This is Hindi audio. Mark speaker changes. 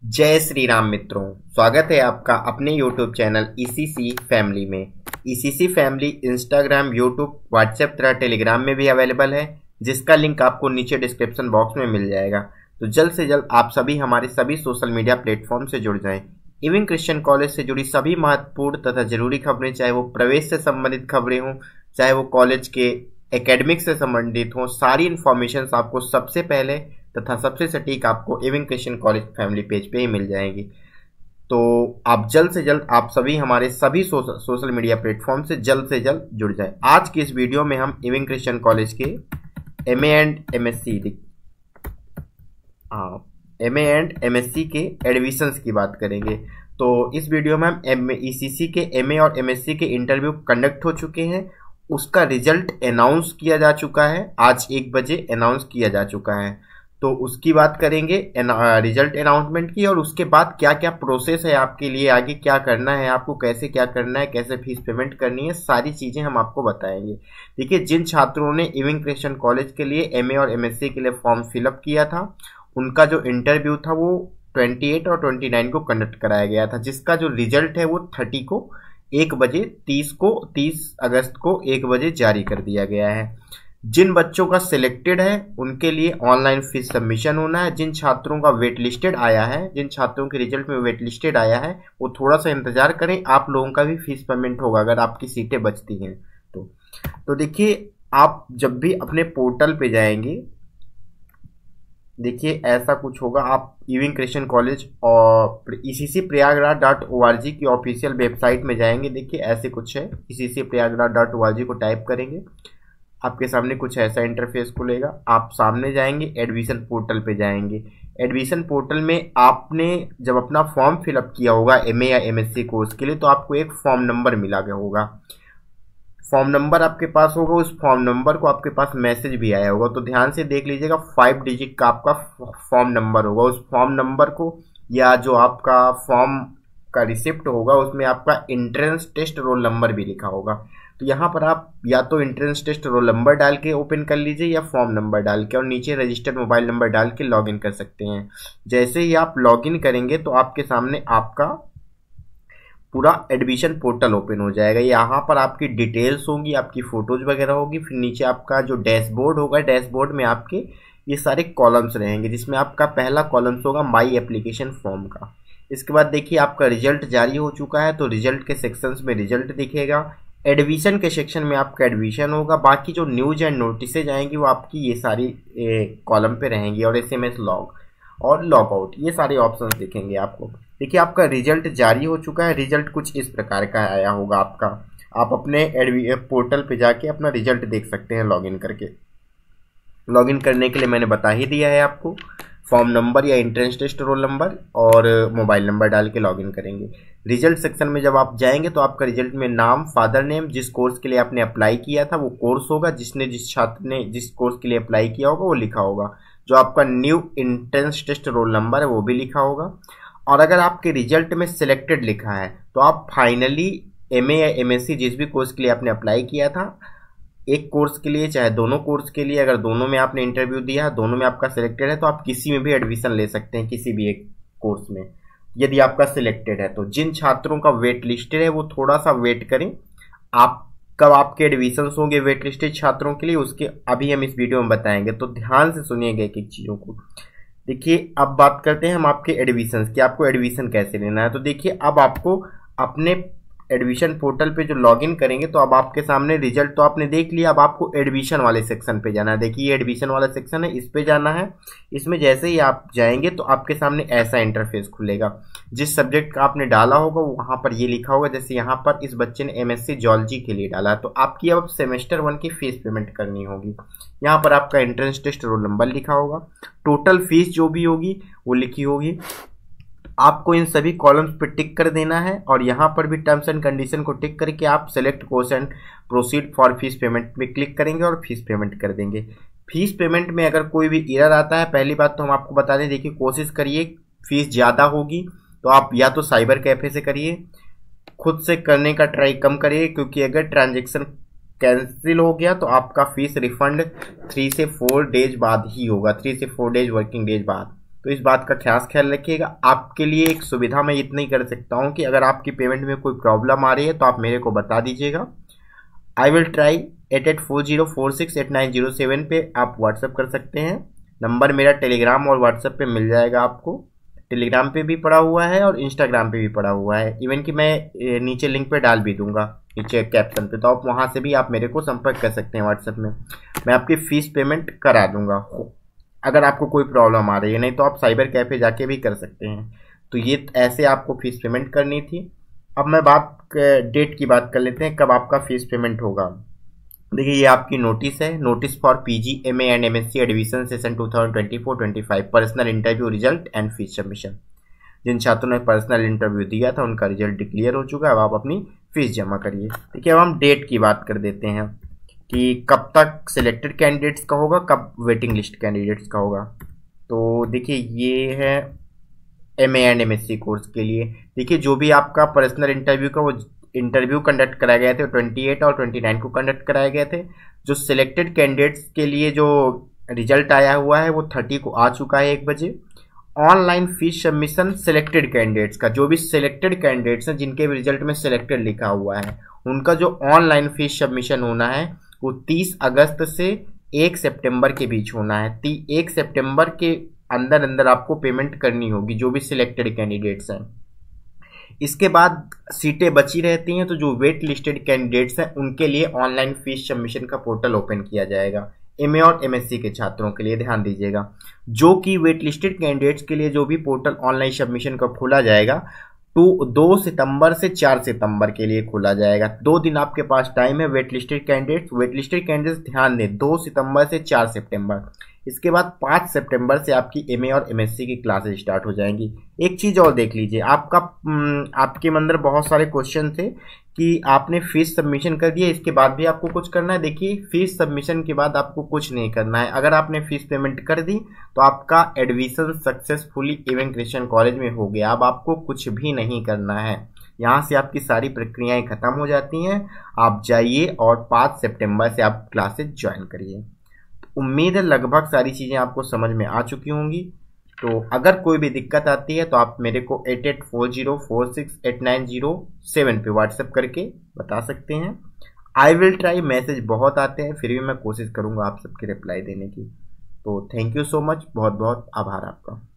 Speaker 1: जय श्री राम मित्रों, स्वागत है आपका अपने YouTube चैनल ईसीसी फैमिली में। ECC family Instagram, YouTube, WhatsApp तथा टेलीग्राम में भी अवेलेबल है, जिसका लिंक आपको नीचे डिस्क्रिप्शन बॉक्स में मिल जाएगा। तो जल्द से जल्द आप सभी हमारे सभी सोशल मीडिया प्लेटफॉर्म से जुड़ जाएं। इविन क्रिश्चियन कॉलेज से जुड़ी सभी महत्वपूर्ण तथा जरूरी खबरें, चाहे वो प्रवेश से संबंधित खबरें हों, चाहे वो कॉलेज के एकेडमिक से संबंधित हों, सारी इन्फॉर्मेशन आपको सबसे पहले तथा सबसे सटीक आपको Ewing Christian College family page पे ही मिल जाएगी। तो आप जल्द से जल्द आप सभी हमारे सभी सोशल मीडिया प्लेटफॉर्म से जल्द जुड़ जाएं। आज की इस वीडियो में हम इविन क्रिश्चियन कॉलेज के एमए एंड एमएससी के एडमिशंस की बात करेंगे। तो इस वीडियो में हम ईसीसी के एमए और एमएससी के इंटरव्यू कंडक्ट हो चुके हैं, उसका रिजल्ट अनाउंस किया जा चुका है। आज 1 बजे अनाउंस किया जा चुका है, तो उसकी बात करेंगे, रिजल्ट अनाउंसमेंट की, और उसके बाद क्या क्या प्रोसेस है आपके लिए, आगे क्या करना है आपको, कैसे क्या करना है, कैसे फीस पेमेंट करनी है, सारी चीज़ें हम आपको बताएंगे। देखिए, जिन छात्रों ने इविन क्रिश्चियन कॉलेज के लिए एमए और एमएससी के लिए फॉर्म फिलअप किया था, उनका जो इंटरव्यू था वो 28 और 29 को कंडक्ट कराया गया था, जिसका जो रिजल्ट है वो 30 को 1 बजे 30 अगस्त को 1 बजे जारी कर दिया गया है। जिन बच्चों का सिलेक्टेड है उनके लिए ऑनलाइन फीस सबमिशन होना है। जिन छात्रों का वेट लिस्टेड आया है, जिन छात्रों के रिजल्ट में वेट लिस्टेड आया है, वो थोड़ा सा इंतजार करें, आप लोगों का भी फीस पेमेंट होगा अगर आपकी सीटें बचती हैं तो देखिए, आप जब भी अपने पोर्टल पे जाएंगे, देखिए ऐसा कुछ होगा। आप इविन क्रिश्चियन कॉलेज और ecc-prayagraj.org की ऑफिशियल वेबसाइट में जाएंगे। देखिए ऐसे कुछ है, ecc-prayagraj.org को टाइप करेंगे, आपके सामने कुछ ऐसा इंटरफेस खुलेगा। आप सामने जाएंगे, एडमिशन पोर्टल पे जाएंगे। एडमिशन पोर्टल में आपने जब अपना फॉर्म फिलअप किया होगा एमए या एमएससी कोर्स के लिए, तो आपको एक फॉर्म नंबर मिला गया होगा। फॉर्म नंबर आपके पास होगा, उस फॉर्म नंबर को आपके पास मैसेज भी आया होगा, तो ध्यान से देख लीजिएगा। 5 डिजिट का आपका फॉर्म नंबर होगा। उस फॉर्म नंबर को, या जो आपका फॉर्म का रिसिप्ट होगा, उसमें आपका एंट्रेंस टेस्ट रोल नंबर भी लिखा होगा। तो यहाँ पर आप या तो एंट्रेंस टेस्ट रोल नंबर डाल के ओपन कर लीजिए, या फॉर्म नंबर डाल के, और नीचे रजिस्टर्ड मोबाइल नंबर डाल के लॉगिन कर सकते हैं। जैसे ही आप लॉगिन करेंगे तो आपके सामने आपका पूरा एडमिशन पोर्टल ओपन हो जाएगा। यहाँ पर आपकी डिटेल्स होंगी, आपकी फोटोज वगैरह होगी, फिर नीचे आपका जो डैशबोर्ड होगा, डैशबोर्ड में आपके ये सारे कॉलम्स रहेंगे, जिसमें आपका पहला कॉलम्स होगा माई एप्लीकेशन फॉर्म का। इसके बाद देखिए आपका रिजल्ट जारी हो चुका है, तो रिजल्ट के सेक्शंस में रिजल्ट दिखेगा। एडमिशन के सेक्शन में आपका एडमिशन होगा। बाकी जो न्यूज एंड नोटिसेज आएंगी वो आपकी ये सारी कॉलम पे रहेंगी, और एसएमएस लॉग और लॉग आउट, ये सारे ऑप्शंस दिखेंगे आपको। देखिए आपका रिजल्ट जारी हो चुका है। रिजल्ट कुछ इस प्रकार का आया होगा आपका। आप अपने पोर्टल पे जाके अपना रिजल्ट देख सकते हैं लॉगिन करके। लॉगिन करने के लिए मैंने बता ही दिया है आपको, फॉर्म नंबर या एंट्रेंस टेस्ट रोल नंबर और मोबाइल नंबर डाल के लॉगिन करेंगे। रिजल्ट सेक्शन में जब आप जाएंगे तो आपका रिजल्ट में नाम, फादर नेम, जिस कोर्स के लिए आपने अप्लाई किया था वो कोर्स होगा, जिस छात्र ने जिस कोर्स के लिए अप्लाई किया होगा वो लिखा होगा। जो आपका new entrance test roll number है वो भी लिखा होगा। और अगर आपके रिजल्ट में सिलेक्टेड लिखा है तो आप फाइनली एमए या एमएससी जिस भी कोर्स के लिए आपने अप्लाई किया था, एक कोर्स के लिए चाहे दोनों कोर्स के लिए, अगर दोनों में आपने इंटरव्यू दिया, दोनों में आपका सिलेक्टेड है, तो आप किसी में भी एडमिशन ले सकते हैं, किसी भी एक कोर्स में, यदि आपका सिलेक्टेड है। तो जिन छात्रों का वेट लिस्टेड है वो थोड़ा सा वेट करें। आप कब आपके एडमिशन होंगे वेट लिस्टेड छात्रों के लिए, उसके अभी हम इस वीडियो में बताएंगे, तो ध्यान से सुनिएगा एक एक चीज़ों को। देखिए अब बात करते हैं हम आपके एडमिशन की, आपको एडमिशन कैसे लेना है। तो देखिए अब आपको अपने एडमिशन पोर्टल पे जो लॉगिन करेंगे, तो अब आपके सामने रिजल्ट तो आपने देख लिया। अब आपको एडमिशन वाले सेक्शन पे जाना है। देखिए ये एडमिशन वाला सेक्शन है, इस पे जाना है। इसमें जैसे ही आप जाएंगे तो आपके सामने ऐसा इंटरफेस खुलेगा। जिस सब्जेक्ट का आपने डाला होगा वहाँ पर ये लिखा होगा, जैसे यहाँ पर इस बच्चे ने एमएससी जूलॉजी के लिए डाला है, तो आपकी अब सेमेस्टर 1 की फीस पेमेंट करनी होगी। यहाँ पर आपका एंट्रेंस टेस्ट रोल नंबर लिखा होगा, टोटल फीस जो भी होगी वो लिखी होगी। आपको इन सभी कॉलम्स पे टिक कर देना है, और यहाँ पर भी टर्म्स एंड कंडीशन को टिक करके आप select course and proceed for fee payment में क्लिक करेंगे और फीस पेमेंट कर देंगे। फीस पेमेंट में अगर कोई भी एरर आता है, पहली बात तो हम आपको बता दें, देखिए कोशिश करिए, फीस ज़्यादा होगी तो आप या तो साइबर कैफे से करिए, खुद से करने का ट्राई कम करिए, क्योंकि अगर ट्रांजेक्शन कैंसिल हो गया तो आपका फीस रिफंड 3 से 4 डेज बाद ही होगा, 3 से 4 डेज वर्किंग डेज बाद। तो इस बात का खास ख्याल रखिएगा। आपके लिए एक सुविधा मैं इतना ही कर सकता हूँ कि अगर आपकी पेमेंट में कोई प्रॉब्लम आ रही है तो आप मेरे को बता दीजिएगा। आई विल ट्राई 8840468907 पे आप व्हाट्सअप कर सकते हैं। नंबर मेरा टेलीग्राम और व्हाट्सएप पे मिल जाएगा आपको। टेलीग्राम पे भी पड़ा हुआ है और इंस्टाग्राम पे भी पड़ा हुआ है, इवन कि मैं नीचे लिंक पे डाल भी दूंगा नीचे कैप्शन पे, तो आप वहाँ से भी आप मेरे को संपर्क कर सकते हैं व्हाट्सएप में। मैं आपकी फ़ीस पेमेंट करा दूंगा अगर आपको कोई प्रॉब्लम आ रही है, नहीं तो आप साइबर कैफ़े जाके भी कर सकते हैं। तो ये ऐसे आपको फ़ीस पेमेंट करनी थी। अब मैं डेट की बात कर लेते हैं, कब आपका फ़ीस पेमेंट होगा। देखिए ये आपकी नोटिस है, notice for PG MA and MSc admission session 2024-25 personal interview result and fee submission. जिन छात्रों ने पर्सनल इंटरव्यू दिया था उनका रिजल्ट डिक्लेयर हो चुका है, अब आप अपनी फीस जमा करिए। ठीक है, अब हम डेट की बात कर देते हैं कि कब तक सिलेक्टेड कैंडिडेट्स का होगा, कब वेटिंग लिस्ट कैंडिडेट्स का होगा। तो देखिए ये है एमए एंड एमएससी कोर्स के लिए। देखिए जो भी आपका पर्सनल इंटरव्यू का वो इंटरव्यू कंडक्ट कराए गए थे 28 और 29 को कंडक्ट कराए गए थे। जो सिलेक्टेड कैंडिडेट्स के लिए जो रिजल्ट आया हुआ है वो 30 को आ चुका है 1 बजे। Online fee submission selected candidates का, जो भी सिलेक्टेड कैंडिडेट्स हैं जिनके रिजल्ट में सिलेक्टेड लिखा हुआ है, उनका जो ऑनलाइन फीस सबमिशन होना है वो 30 अगस्त से 1 सितंबर के बीच होना है। 1 सितंबर के अंदर अंदर आपको पेमेंट करनी होगी जो भी सिलेक्टेड कैंडिडेट्स हैं। इसके बाद सीटें बची रहती हैं, तो जो वेट लिस्टेड कैंडिडेट्स हैं उनके लिए ऑनलाइन फीस सबमिशन का पोर्टल ओपन किया जाएगा। एमए और एमएससी के छात्रों के लिए ध्यान दीजिएगा, जो कि वेट लिस्टेड कैंडिडेट्स के लिए जो भी पोर्टल ऑनलाइन सबमिशन का खोला जाएगा 2 सितंबर से 4 सितंबर के लिए खोला जाएगा। 2 दिन आपके पास टाइम है वेट लिस्टेड कैंडिडेट्स ध्यान दें, 2 सितंबर से 4 सितंबर। इसके बाद 5 सितंबर से आपकी एमए और एमएससी की क्लासेस स्टार्ट हो जाएंगी। एक चीज़ और देख लीजिए, आपके अंदर बहुत सारे क्वेश्चन थे कि आपने फीस सबमिशन कर दिया, इसके बाद भी आपको कुछ करना है। देखिए फीस सबमिशन के बाद आपको कुछ नहीं करना है। अगर आपने फीस पेमेंट कर दी तो आपका admission successfully Ewing Christian College में हो गया। अब आपको कुछ भी नहीं करना है, यहाँ से आपकी सारी प्रक्रियाएं खत्म हो जाती हैं। आप जाइए और 5 सितंबर से आप क्लासेस ज्वाइन करिए। उम्मीद है लगभग सारी चीज़ें आपको समझ में आ चुकी होंगी। तो अगर कोई भी दिक्कत आती है तो आप मेरे को 8840468907 पे व्हाट्सएप करके बता सकते हैं। आई विल ट्राई, मैसेज बहुत आते हैं फिर भी मैं कोशिश करूँगा आप सबके रिप्लाई देने की। तो थैंक यू सो मच, बहुत बहुत आभार आपका।